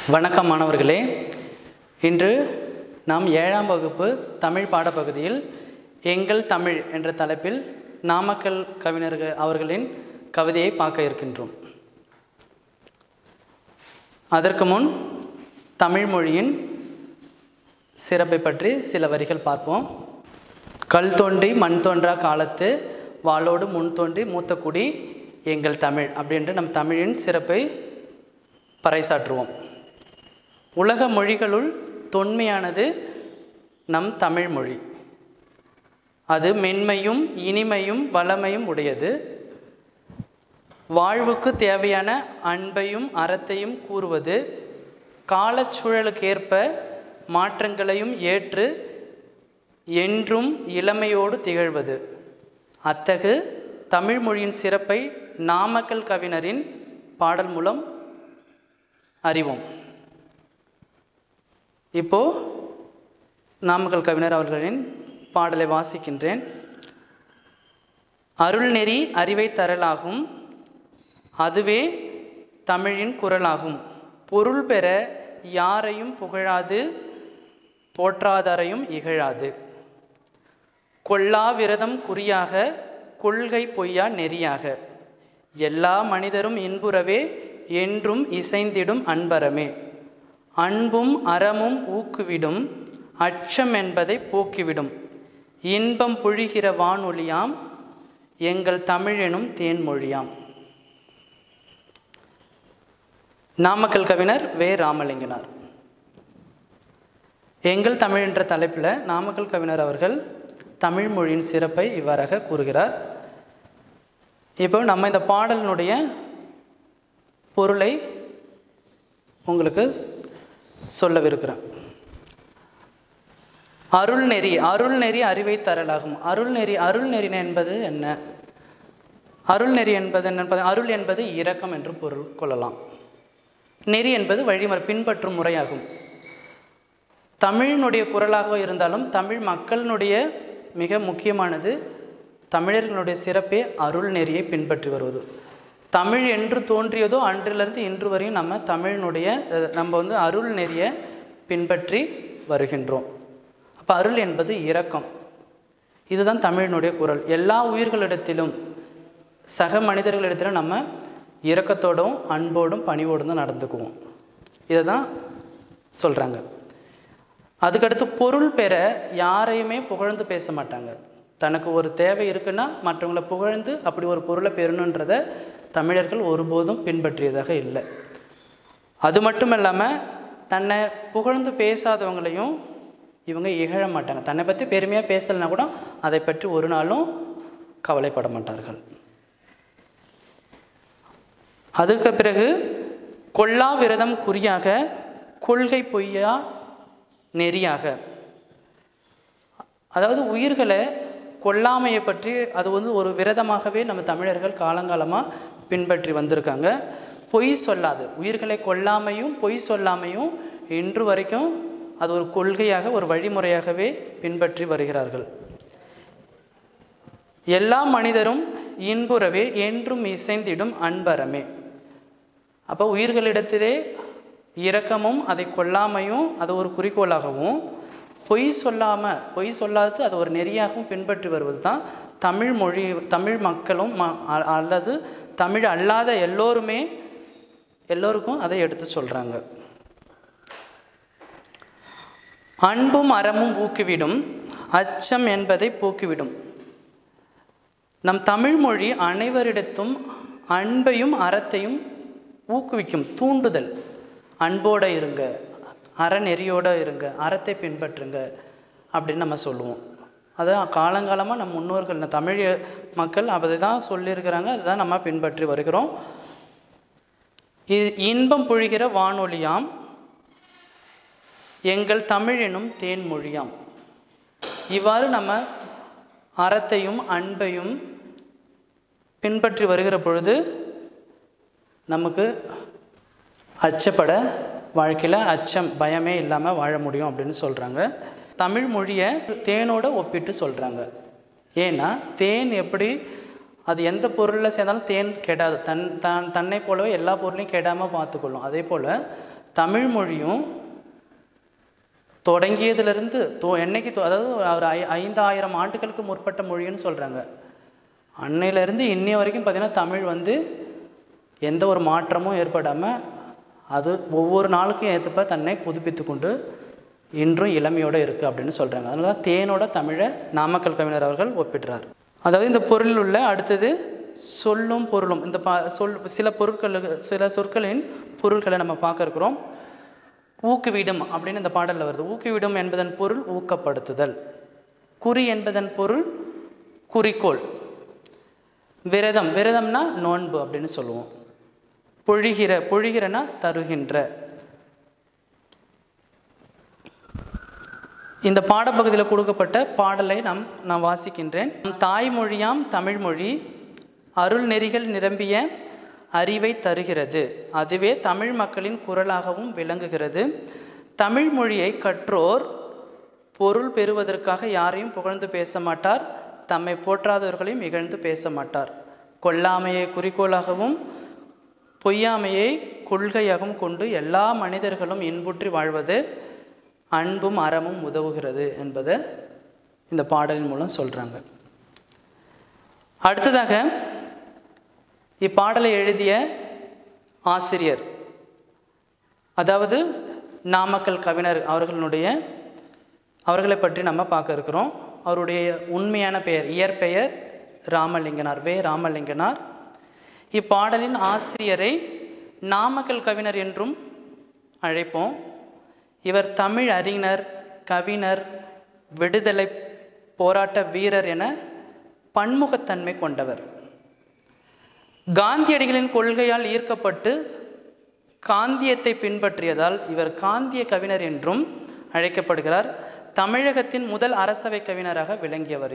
வணக்கம் மாணவர்களே. இன்று நாம் 7ஆம் வகுப்பு தமிழ் பாடப்பகுதியில் எங்கள் தமிழ் என்ற தலைப்பில் நாமக்கல் கவிஞர்கள் அவர்களின் கவிதையை பார்க்க இருக்கின்றோம். அதற்கு முன் தமிழ் மொழியின் சிறப்பை பற்றி சில வரிகள் பார்ப்போம். கல் தோன்றி மண் தோன்றா காலத்து வாளோடு முன் தோன்றி மூத்த குடி எங்கள் தமிழ் அப்படின்ற நம் தமிழின் சிறப்பை பறைசாற்றுவோம். உலக மொழிகளுள் தொன்மையானது நம் தமிழ் மொழி. அது மென்மையும் இனிமையும் வளமையும் உடையது. வாழ்வுக்கு தேவையான அன்பையும் அறத்தையும் கூறுவது, காலச்சூழலுக்கேற்ப மாற்றங்களையும் ஏற்று என்றும் இளமையோடு திகழ்வது. அத்தகு தமிழ் மொழியின் சிறப்பை நாமக்கல் கவிஞரின் பாடல் மூலம் அறிவோம். இப்போது நாமக்கல் கவிஞர் அவர்களின் பாடலை வாசிக்கின்றேன். அருள்நெறி அறிவை தரலாகும், அதுவே தமிழின் குரலாகும். பொருள் பெற யாரையும் புகழாது, போற்றாதாரையும் இகழாது. கொல்லா விரதம் குறியாக, கொள்கை பொய்யா நெறியாக. எல்லா மனிதரும் இன்புறவே, என்றும் இசைந்திடும் அன்பரமே. அன்பும் அறமும் ஊக்குவிடும், அச்சம் என்பதை போக்கிவிடும். இன்பம் பொழிகிற வானொலியாம், எங்கள் தமிழெனும் தேன்மொழியாம். நாமக்கல் கவிஞர் வே ராமலிங்கனார். எங்கள் தமிழ் என்ற தலைப்பில் நாமக்கல் கவிஞர் அவர்கள் தமிழ் மொழியின் சிறப்பை இவ்வாறாக கூறுகிறார். இப்போ நம்ம இந்த பாடலினுடைய பொருளை உங்களுக்கு சொல்லவிருக்கிறேன். அருள்நெறி, அருள்நெறி அறிவை தரலாகும். அருள்நெறி என்பது என்ன? அருள்நெறி என்பது என்ன? அருள் என்பது இரக்கம் என்று பொருள் கொள்ளலாம். நெறி என்பது வழிமுறை, பின்பற்றும் முறையாகும். தமிழினுடைய குரலாக இருந்தாலும் தமிழ் மக்களினுடைய மிக முக்கியமானது, தமிழர்களுடைய சிறப்பே அருள் நெறியை பின்பற்றி வருவது. தமிழ் என்று தோன்றியதோ அன்றிலிருந்து இன்று வரையும் நம்ம அருள் நெறியை பின்பற்றி வருகின்றோம். அப்போ அருள் என்பது இரக்கம். இதுதான் தமிழினுடைய குரல். எல்லா உயிர்களிடத்திலும், சக மனிதர்களிடத்திலும் நம்ம இரக்கத்தோடும் அன்போடும் பணிவோடும் தான் நடந்துக்குவோம். இதை தான் சொல்கிறாங்க. அதுக்கடுத்து பொருள் பெற யாரையுமே புகழ்ந்து பேச மாட்டாங்க. தனக்கு ஒரு தேவை இருக்குன்னா மற்றவங்களை புகழ்ந்து அப்படி ஒரு பொருளை பெறணுன்றதை தமிழர்கள் ஒருபோதும் பின்பற்றியதாக இல்லை. அது மட்டும் இல்லாமல் தன்னை புகழ்ந்து பேசாதவங்களையும் இவங்க இகழ மாட்டாங்க. தன்னை பற்றி பெருமையாக பேசலைன்னா கூட அதை பற்றி ஒரு நாளும் கவலைப்பட மாட்டார்கள். அதுக்கு பிறகு கொல்லா விரதம் குறியாக, கொள்கை பொய்யா நெறியாக. அதாவது உயிர்களை கொல்லாமையை பற்றி அது ஒரு விரதமாகவே நம்ம தமிழர்கள் காலங்காலமாக பின்பற்றி வந்திருக்காங்க. பொய் சொல்லாது, உயிர்களை கொல்லாமையும் பொய் சொல்லாமையும் இன்று வரைக்கும் அது ஒரு கொள்கையாக, ஒரு வழிமுறையாகவே பின்பற்றி வருகிறார்கள். எல்லா மனிதரும் இன்புறவே, என்றும் இசைந்திடும் அன்பரமே. அப்போ உயிர்களிடத்திலே இரக்கமும் அதை கொல்லாமையும் அது ஒரு குறிக்கோளாகவும், பொய் சொல்லாது அது ஒரு நெறியாகவும் பின்பற்றி வருவது தான் தமிழ் மொழி. தமிழ் மக்களும் அல்லது தமிழ் அல்லாத எல்லோருக்கும் அதை எடுத்து சொல்கிறாங்க. அன்பும் அறமும் ஊக்குவிடும், அச்சம் என்பதை போக்கிவிடும். நம் தமிழ் மொழி அனைவரிடத்தும் அன்பையும் அறத்தையும் ஊக்குவிக்கும், தூண்டுதல். அன்போடு இருங்க, அறநெறியோடு இருங்க, அறத்தை பின்பற்றுங்க அப்படின்னு நம்ம சொல்லுவோம். அதான் காலங்காலமாக நம் முன்னோர்கள், தமிழ் மக்கள் அதை தான் சொல்லியிருக்கிறாங்க. அதுதான் நம்ம பின்பற்றி வருகிறோம். இன்பம் பொழிகிற வானொலியாம், எங்கள் தமிழ் எனும் தேன்மொழியாம். இவ்வாறு நம்ம அறத்தையும் அன்பையும் பின்பற்றி வருகிற பொழுது நமக்கு அச்சப்பட, வாழ்க்கையில் அச்சம் பயமே இல்லாமல் வாழ முடியும் அப்படின்னு சொல்கிறாங்க. தமிழ் மொழியை தேனோடு ஒப்பிட்டு சொல்கிறாங்க. ஏன்னா தேன் எப்படி அது எந்த பொருளில் சேர்ந்தாலும் தேன் கெடாது. தன்னை போலவே எல்லா பொருளையும் கெடாமல் பார்த்துக்கொள்ளும். அதே போல் தமிழ் மொழியும் தொடங்கியதிலிருந்து என்னைக்கு அதாவது ஒரு 5000 ஆண்டுகளுக்கு முற்பட்ட மொழின்னு சொல்கிறாங்க. அன்னையிலேருந்து இன்னைய வரைக்கும் பார்த்திங்கன்னா தமிழ் வந்து எந்த ஒரு மாற்றமும் ஏற்படாமல் அது ஒவ்வொரு நாளுக்கும் ஏற்றப்ப தன்னை புதுப்பித்து கொண்டு இன்றும் இளமையோடு இருக்குது அப்படின்னு சொல்கிறாங்க. அதனால தான் தேனோட தமிழை நாமக்கல் கவிஞர் அவர்கள் ஒப்பிடுறார். அதாவது இந்த பொருளில் உள்ள அடுத்தது சொல்லும் பொருளும். இந்த சில சொற்களின் பொருள்களை நம்ம பார்க்க இருக்கிறோம். ஊக்குவிடும் அப்படின்னு இந்த பாடலில் வருது. ஊக்குவிடும் என்பதன் பொருள் ஊக்கப்படுத்துதல். குறி என்பதன் பொருள் குறிக்கோள். விரதம்னா நோன்பு அப்படின்னு சொல்லுவோம். பொழிகிறனா தருகின்ற. இந்த பாடப்பகுதியில் கொடுக்கப்பட்ட பாடலை நான் வாசிக்கின்றேன். தாய்மொழியாம் தமிழ்மொழி அருள் நெறிகள் நிரம்பிய அறிவை தருகிறது. அதுவே தமிழ் மக்களின் குரலாகவும் விளங்குகிறது. தமிழ் மொழியை கற்றோர் பொருள் பெறுவதற்காக யாரையும் புகழ்ந்து பேச மாட்டார். தம்மை போற்றாதவர்களையும் இகழ்ந்து பேச மாட்டார். கொல்லாமையை குறிக்கோளாகவும் பொய்யாமையை கொள்கையாகவும் கொண்டு எல்லா மனிதர்களும் இன்புற்றி வாழ்வது அன்பும் அறமும் உதவுகிறது என்பதை இந்த பாடலின் மூலம் சொல்கிறாங்க. அடுத்ததாக இப்பாடலை எழுதிய ஆசிரியர், அதாவது நாமக்கல் கவிஞர் அவர்களை பற்றி நம்ம பார்க்க இருக்கிறோம். அவருடைய உண்மையான பெயர், இயற்பெயர் ராமலிங்கனார், வே ராமலிங்கனார். இப்பாடலின் ஆசிரியரை நாமக்கல் கவிஞர் என்றும் அழைப்போம். இவர் தமிழ் அறிஞர், கவிஞர், விடுதலை போராட்ட வீரர் என பன்முகத்தன்மை கொண்டவர். காந்தியடிகளின் கொள்கையால் ஈர்க்கப்பட்டு காந்தியத்தை பின்பற்றியதால் இவர் காந்திய கவிஞர் என்றும் அழைக்கப்படுகிறார். தமிழகத்தின் முதல் அரசவை கவிஞராக விளங்கியவர்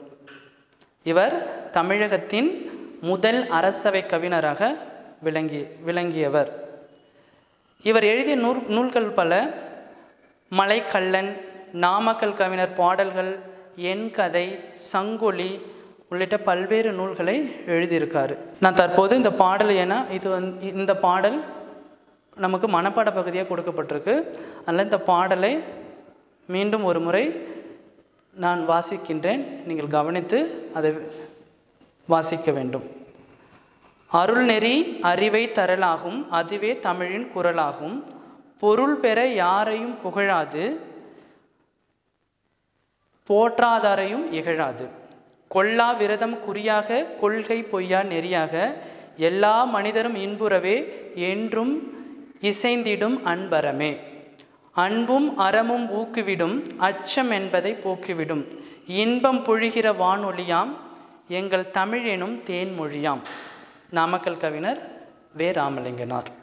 இவர் தமிழகத்தின் முதல் அரசவை கவிஞராக விளங்கியவர். இவர் எழுதிய நூல்கள் பல. மலைக்கள்ளன், நாமக்கல் கவிஞர் பாடல்கள், என் கதை, சங்கொலி உள்ளிட்ட பல்வேறு நூல்களை எழுதியிருக்காரு. நான் தற்போது இந்த பாடல், ஏன்னா இந்த பாடல் நமக்கு மனப்பாட பகுதியாக கொடுக்கப்பட்டிருக்கு. அதனால் இந்த பாடலை மீண்டும் ஒரு முறை நான் வாசிக்கின்றேன். நீங்கள் கவனித்து அதை வாசிக்க வேண்டும். அருள் நெறி அறிவை தரலாகும், அதுவே தமிழின் குரலாகும். பொருள் பெற யாரையும் புகழாது, போற்றாதாரையும் இகழாது. கொல்லா விரதம் குறியாக, கொள்கை பொய்யா நெறியாக, எல்லா மனிதரும் இன்புறவே என்றும் இசைந்திடும் அன்பரமே. அன்பும் அறமும் ஊக்குவிடும், அச்சம் என்பதை போக்கிவிடும். இன்பம் பொழிகிற வானொலியாம், எங்கள் தமிழ் எனும் தேன்மொழியாம். நாமக்கல் கவிஞர் வே ராமலிங்கனார்.